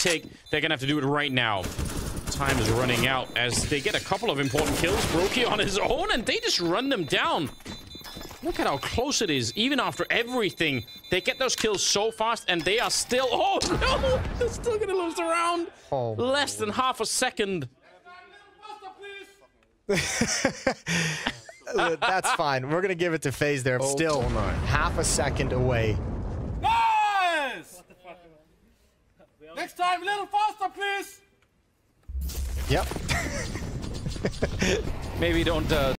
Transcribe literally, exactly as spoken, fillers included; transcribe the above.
retake, they're gonna have to do it right now. Time is running out as they get a couple of important kills. Brokey on his own, and they just run them down. Look at how close it is. Even after everything, they get those kills so fast, and they are still... Oh, no! They're still gonna lose the round. Oh, Less than half a second. That's fine. We're going to give it to FaZe there. Oh, Still oh no. half a second away. Nice! Next time, a little faster, please! Yep. Maybe don't... Uh